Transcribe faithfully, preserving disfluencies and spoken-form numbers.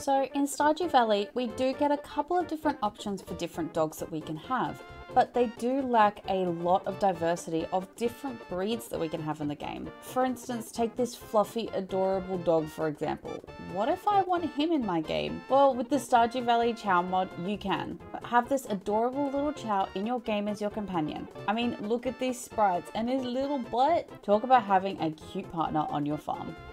So in Stardew Valley, we do get a couple of different options for different dogs that we can have, but they do lack a lot of diversity of different breeds that we can have in the game. For instance, take this fluffy, adorable dog for example. What if I want him in my game? Well, with the Stardew Valley Chow mod, you can. But have this adorable little Chow in your game as your companion. I mean, look at these sprites and his little butt. Talk about having a cute partner on your farm.